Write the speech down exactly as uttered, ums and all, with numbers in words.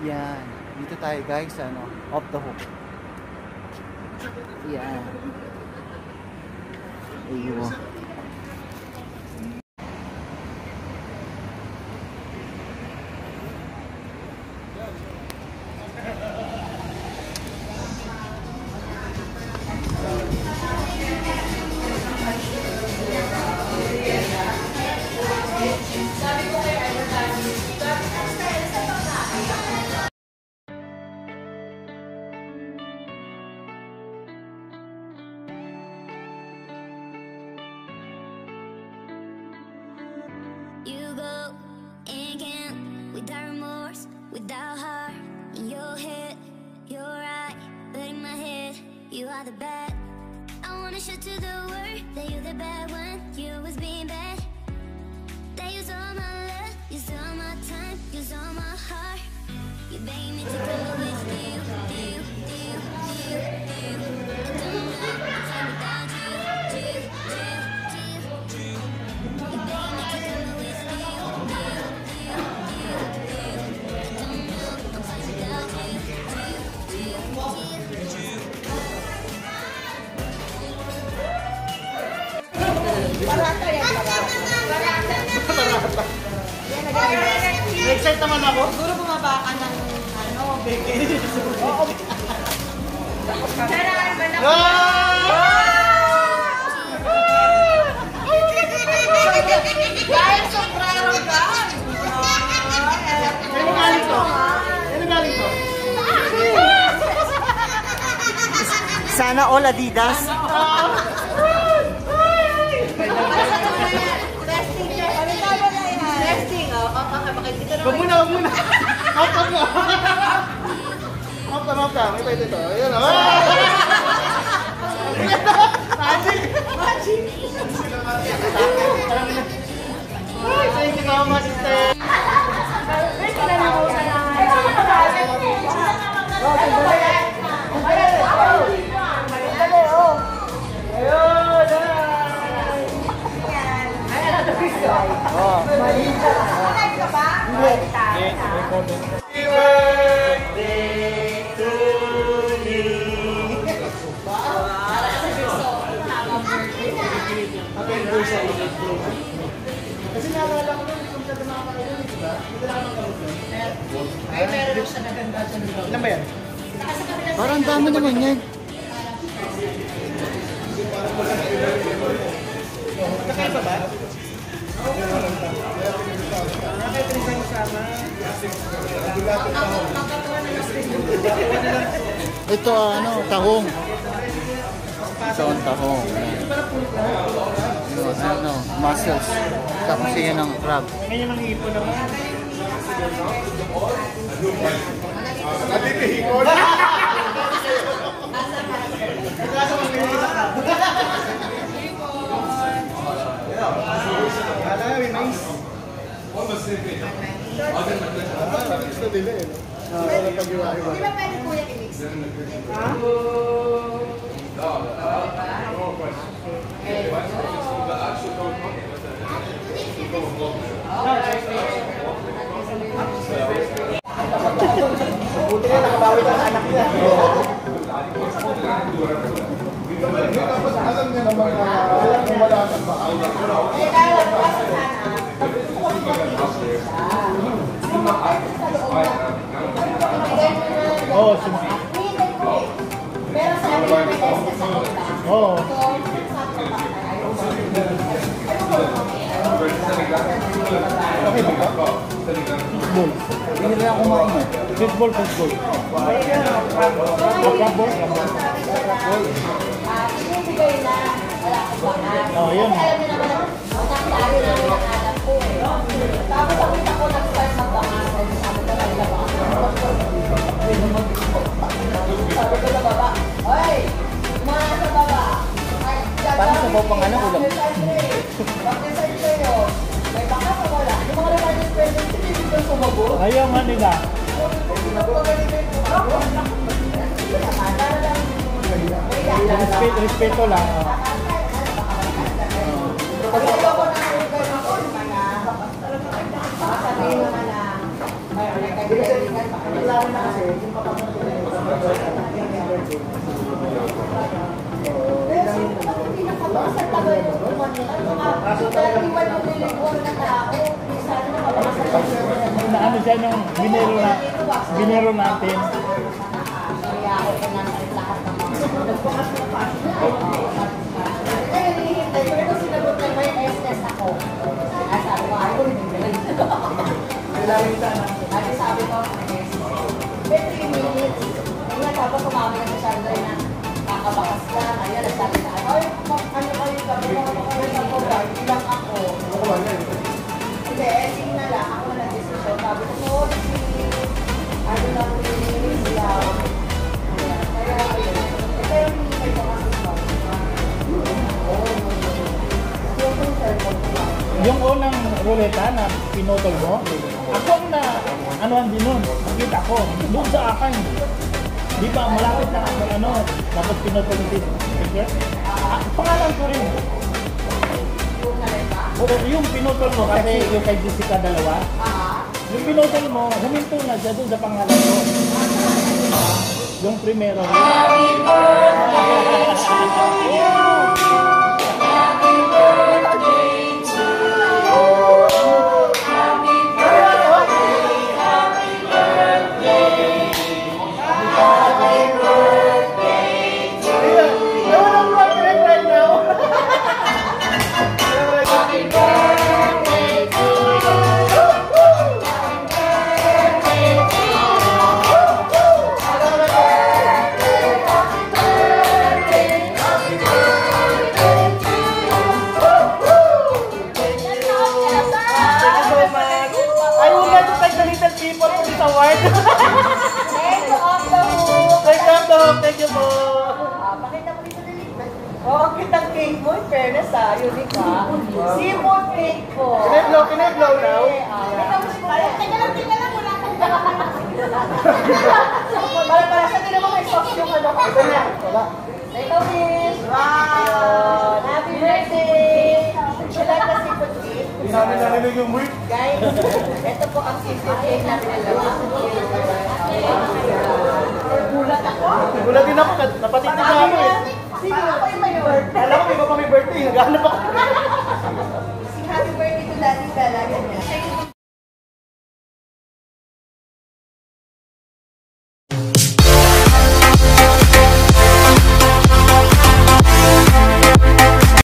Yan. Dito tayo guys, ano, off the hook. Yan. Ayun. You go and can't without remorse, without heart in your head. You're right, but in my head, you are the bad. I wanna show to the world that you're the bad one. You was being bad. That use all my love, use all my time, use all my heart. You begging me to come with you, you, you, you, you. I don't know what time without you, you, you, you. You begging me to come with you, you, you, you, you. I don't know I'm fine without you, you, you, you. Barata yan, barata. Barata. Barata. Excited naman ako. Siguro bumaba ka ng ano, beke. Oo. Saraan ba na? Dahil sombrero ka. Ano galing to? Ano galing to? Sana all Adidas. Testing siya. Ano tama na yan? Testing. Pakikita naman. Wag muna, wag muna. Out up mo. Out up, out up. May pwede ito. Ayan o. Magic! Magic! Ay, thank you so much, sister. Oh. Live ka ba? Happy birthday to you. Happy birthday. Kasi naalala ko nung kung siya tumakakaroon, di ba? Dito lang ang kamot yun. Ay, meron lang siya naganda siya nito. Ilan ba yan? Parang dami naman yan. Nakaiba ba? Nakaiba rin sa kasama. Ito ano, tahong. Ito ang tahong. Ano, ano, mussels. Tapos yan ang crab. Ngayon ang ipo naman. Natitihikon! Gusto nila eh. Di ba pwede kuya i-mix? Ha? Buti na nakabawi ka sa anak niya. Alam niya naman na wala kang bahay. Oh, sumpi. Pero sa amin may test sa kita. Oh. Okay ba ka? Football. Hindi na ako kumain. Football, football. Football? Football. Ibibigay na. Wala akong bakal. Oh, yun. Alam niyo naman, ang dami namin ang anak ko eh. Tapos ang kita ko nag-start mag-bakal. Sabi ko na nila bakal. Sabi ko na baba. Hoy! Kumana sa baba. Paano sa bawang ano ulam? Bakit kayo? May baka pa wala. Yung mga rewards pwede hindi ko sumagot. Ayaw nga nila. Respeto, respeto lang. Pag ayoko na yung gano'n ko, baka sabihin mo na lang, ay, kaibigan, baka Kaso talaga. thirty-one yung deliver na tao. Sana na Na ano siya nung binero na, binero natin. kaya ako po nang lahat ng mga nagbukas ng passport. Kaya hinihintay ko ito sinagot na may S S ako. Ay, sabi ko, ayaw, hindi. Kailangan sana. Sabi sabi ko, S S. May three minutes. Ay nga, tapos kumama na si Chandler na kakabakas na. Kaya nagsabi na, ay, ano kayo sabi ko, ano kayo sa ko, ilang ako. Ako ba yan? Hindi, ending na lang. Ako na decision. Sabi ko, oh, si, ano lang, ni sila. Ayan. Kaya, ayun. Ito yung hinihintay ko kasi ko. Yung yung cellphone ko lang. Yung unang ruleta na pinutol mo, ako ang na, ano ang din nun, nakita ko, doon sa akin. Di ba, malapit na ako, ano, tapos pinutol yung ticket. Ah, pangalan ko rin. Yung nalita. Oo, yung pinutol mo, kasi yung kay Jessica dalawa, Ah. yung pinutol mo, huminto na siya doon sa pangalan ko. Yung primero. Ayan. Ewan ang rock trip right now. Happy birthday to I would like to thank the little people for this award. Thank you, off the hook. Thank you, Doc. Thank you po. Ah, pakita mo dito na link. Oh, kitang cake mo. In fairness ah, unique ah. Seafood cake po. Can I blow? Can I blow now? Teka lang, teka lang. Wala kang Para para sa tira mo may sauce yung ano. Ito na. Wala. Ikaw, miss. Wow. Happy birthday. You like the seafood cake? Hindi namin narinig yung word. Guys, ito po ang seafood cake natin dalawa. Gulat ako. Gulat din ako. Napatitig na ako eh. Sino ako yung may birthday? Alam ko, iba pa may birthday. Naghanap ako.